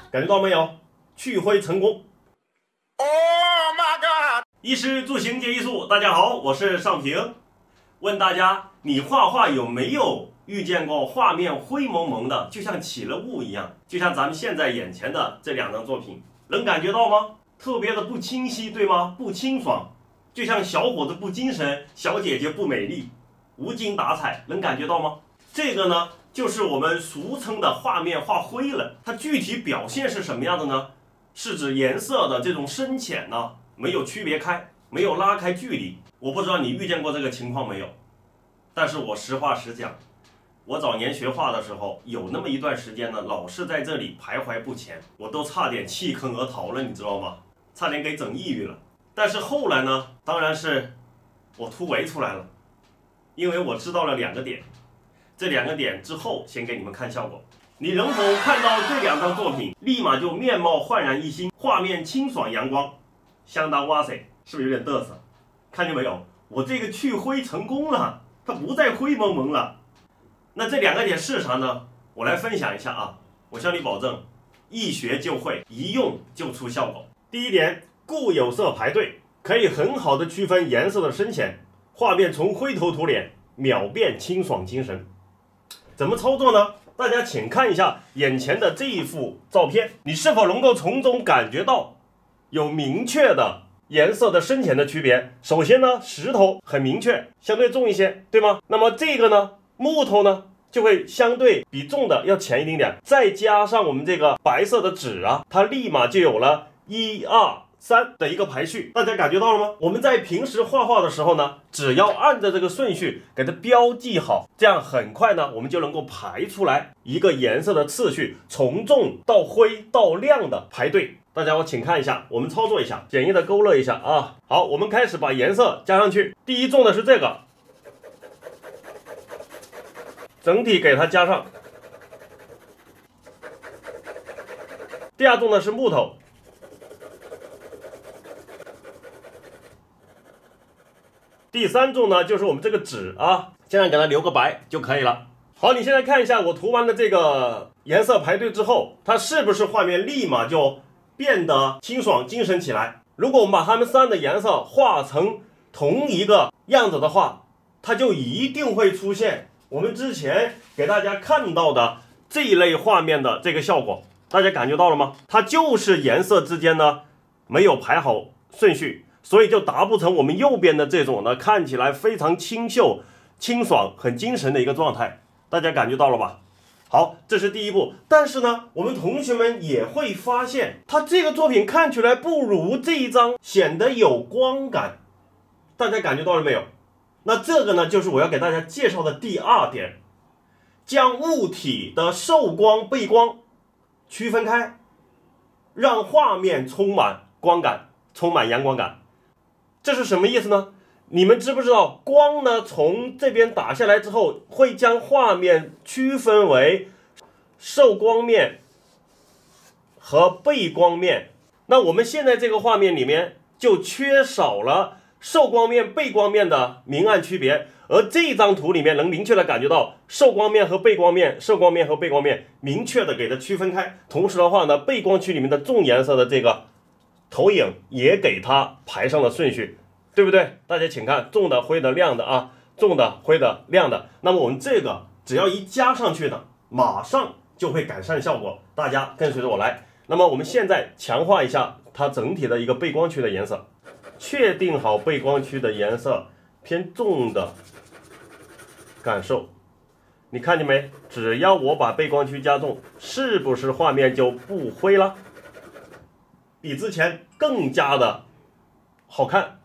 感觉到没有？去灰成功。Oh my god！ 衣食住行皆艺术，大家好，我是尚平。问大家，你画画有没有遇见过画面灰蒙蒙的，就像起了雾一样？就像咱们现在眼前的这两张作品，能感觉到吗？特别的不清晰，对吗？不清爽，就像小伙子不精神，小姐姐不美丽，无精打采，能感觉到吗？这个呢，就是我们俗称的画面画灰了。它具体表现是什么样的呢？是指颜色的这种深浅呢，没有区别开，没有拉开距离。我不知道你遇见过这个情况没有，但是我实话实讲，我早年学画的时候，有那么一段时间呢，老是在这里徘徊不前，我都差点弃坑而逃了，你知道吗？差点给整抑郁了。但是后来呢，当然是我突围出来了，因为我知道了两个点。这两个点之后，先给你们看效果。你能否看到这两张作品，立马就面貌焕然一新，画面清爽阳光，相当哇塞，是不是有点嘚瑟？看见没有？我这个去灰成功了，它不再灰蒙蒙了。那这两个点是啥呢？我来分享一下啊，我向你保证，一学就会，一用就出效果。第一点，固有色排队可以很好的区分颜色的深浅，画面从灰头土脸秒变清爽精神。怎么操作呢？大家请看一下眼前的这一幅照片，你是否能够从中感觉到有明确的颜色的深浅的区别？首先呢，石头很明确，相对重一些，对吗？那么这个呢，木头呢，就会相对比重的要浅一丁点，再加上我们这个白色的纸啊，它立马就有了1、2、3的一个排序，大家感觉到了吗？我们在平时画画的时候呢，只要按照这个顺序给它标记好，这样很快呢，我们就能够排出来一个颜色的次序，从重到灰到亮的排队。大家我请看一下，我们操作一下，简易的勾勒一下啊。好，我们开始把颜色加上去。第一重的是这个，整体给它加上。第二重的是木头。第三重呢，就是我们这个纸啊，这样给它留个白就可以了。好，你现在看一下我涂完了这个颜色排队之后，它是不是画面立马就变得清爽精神起来？如果我们把它们3的颜色画成同一个样子的话，它就一定会出现我们之前给大家看到的这一类画面的这个效果。大家感觉到了吗？它就是颜色之间呢没有排好顺序，所以就达不成我们右边的这种呢看起来非常清秀、清爽、很精神的一个状态。大家感觉到了吧？好，这是第一步。但是呢，我们同学们也会发现，它这个作品看起来不如这一张显得有光感。大家感觉到了没有？那这个呢，就是我要给大家介绍的第2点，将物体的受光、背光区分开，让画面充满光感，充满阳光感。这是什么意思呢？你们知不知道光呢从这边打下来之后，会将画面区分为受光面和背光面。那我们现在这个画面里面就缺少了受光面、背光面的明暗区别，而这张图里面能明确的感觉到受光面和背光面、受光面和背光面明确的给它区分开。同时的话呢，背光区里面的重颜色的这个投影也给它排上了顺序，对不对？大家请看，重的、灰的、亮的啊，重的、灰的、亮的。那么我们这个只要一加上去呢，马上就会改善效果。大家跟随着我来。那么我们现在强化一下它整体的一个背光区的颜色，确定好背光区的颜色偏重的感受。你看见没？只要我把背光区加重，是不是画面就不灰了？比之前更加的好看。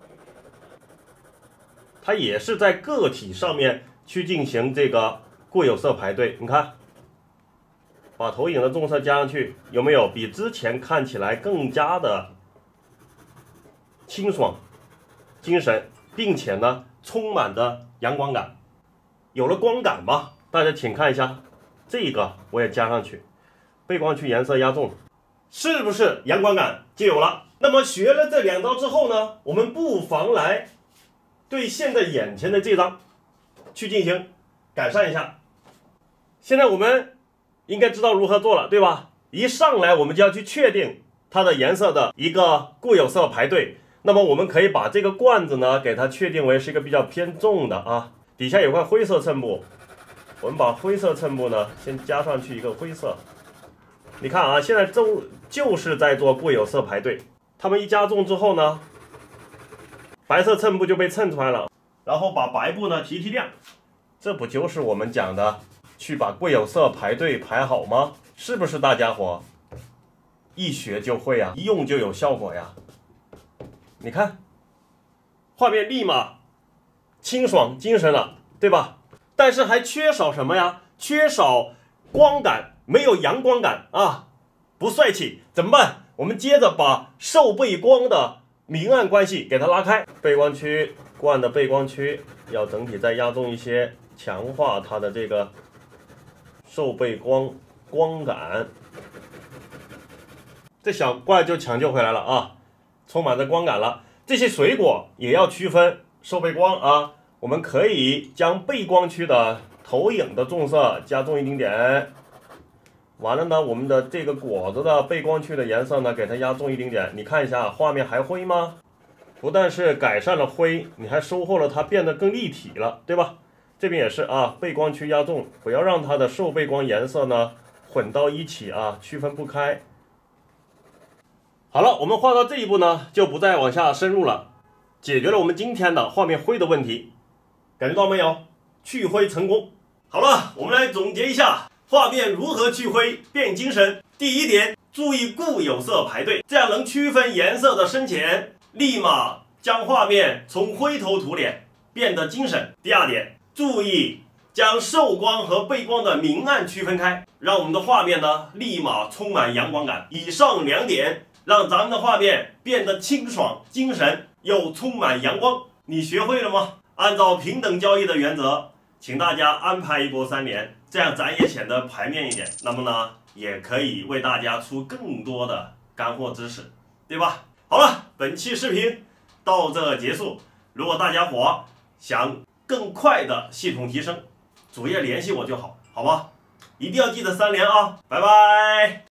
它也是在个体上面去进行这个固有色排队。你看，把投影的重色加上去，有没有比之前看起来更加的清爽、精神，并且呢充满的阳光感？有了光感嘛？大家请看一下，这个我也加上去，背光区颜色压重，是不是阳光感就有了？那么学了这2招之后呢，我们不妨来对现在眼前的这张去进行改善一下。现在我们应该知道如何做了，对吧？ 一上来我们就要去确定它的颜色的一个固有色排对。那么我们可以把这个罐子呢，给它确定为是一个比较偏重的啊。底下有块灰色衬布，我们把灰色衬布呢先加上去一个灰色。你看啊，现在就是在做固有色排对。它们一加重之后呢，白色衬布就被衬出来了。然后把白布呢提亮，这不就是我们讲的去把固有色排对排好吗？是不是大家伙一学就会啊，一用就有效果呀？你看，画面立马清爽精神了，对吧？但是还缺少什么呀？缺少光感，没有阳光感啊，不帅气，怎么办？我们接着把受背光的明暗关系给它拉开，背光区罐的背光区要整体再压重一些，强化它的这个受背光感。这小罐就抢救回来了啊，充满着光感了。这些水果也要区分受背光啊，我们可以将背光区的投影的重色加重一丁点。完了呢，我们的这个果子的背光区的颜色呢，给它压重一丁点。你看一下画面还灰吗？不但是改善了灰，你还收获了它变得更立体了，对吧？这边也是啊，背光区压重，不要让它的受背光颜色呢混到一起啊，区分不开。好了，我们画到这一步呢，就不再往下深入了，解决了我们今天的画面灰的问题，感觉到没有？去灰成功。好了，我们来总结一下画面如何去灰变精神。第一点，注意固有色排对，这样能区分颜色的深浅，立马将画面从灰头土脸变得精神。第二点，注意将受光和背光的明暗区分开，让我们的画面呢立马充满阳光感。以上2点让咱们的画面变得清爽精神又充满阳光。你学会了吗？按照平等交易的原则，请大家安排一波3连，这样咱也显得排面一点。那么呢，也可以为大家出更多的干货知识，对吧？好了，本期视频到这结束。如果大家伙想更快的系统提升，主页联系我就好，好吗？一定要记得3连啊！拜拜。